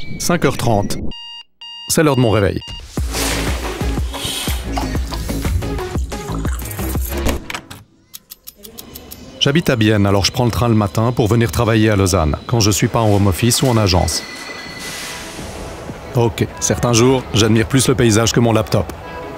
5h30. C'est l'heure de mon réveil. J'habite à Bienne, alors je prends le train le matin pour venir travailler à Lausanne, quand je suis pas en home office ou en agence. Ok, certains jours, j'admire plus le paysage que mon laptop.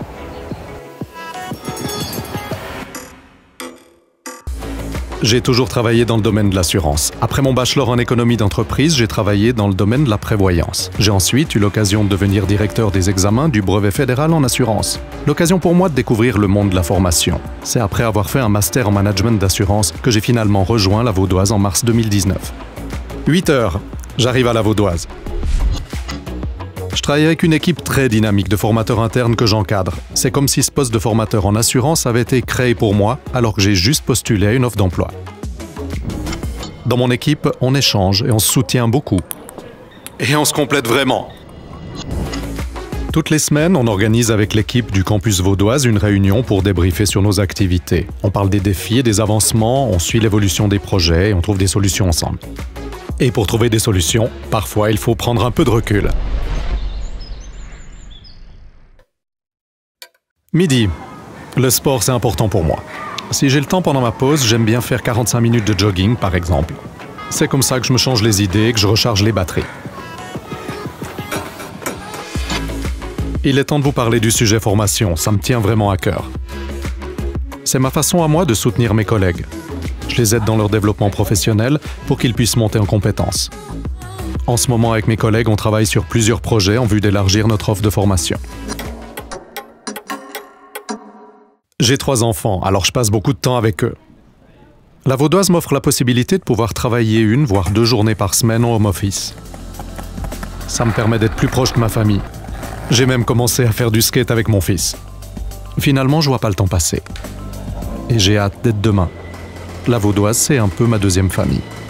J'ai toujours travaillé dans le domaine de l'assurance. Après mon bachelor en économie d'entreprise, j'ai travaillé dans le domaine de la prévoyance. J'ai ensuite eu l'occasion de devenir directeur des examens du brevet fédéral en assurance. L'occasion pour moi de découvrir le monde de la formation. C'est après avoir fait un master en management d'assurance que j'ai finalement rejoint la Vaudoise en mars 2019. 8h, j'arrive à la Vaudoise. Je travaille avec une équipe très dynamique de formateurs internes que j'encadre. C'est comme si ce poste de formateur en assurance avait été créé pour moi, alors que j'ai juste postulé à une offre d'emploi. Dans mon équipe, on échange et on se soutient beaucoup. Et on se complète vraiment. Toutes les semaines, on organise avec l'équipe du campus Vaudoise une réunion pour débriefer sur nos activités. On parle des défis et des avancements, on suit l'évolution des projets et on trouve des solutions ensemble. Et pour trouver des solutions, parfois il faut prendre un peu de recul. Midi. Le sport, c'est important pour moi. Si j'ai le temps pendant ma pause, j'aime bien faire 45 minutes de jogging, par exemple. C'est comme ça que je me change les idées et que je recharge les batteries. Il est temps de vous parler du sujet formation, ça me tient vraiment à cœur. C'est ma façon à moi de soutenir mes collègues. Je les aide dans leur développement professionnel pour qu'ils puissent monter en compétences. En ce moment, avec mes collègues, on travaille sur plusieurs projets en vue d'élargir notre offre de formation. J'ai 3 enfants, alors je passe beaucoup de temps avec eux. La Vaudoise m'offre la possibilité de pouvoir travailler 1 voire 2 journées par semaine en home office. Ça me permet d'être plus proche de ma famille. J'ai même commencé à faire du skate avec mon fils. Finalement, je vois pas le temps passer. Et j'ai hâte d'être demain. La Vaudoise, c'est un peu ma deuxième famille.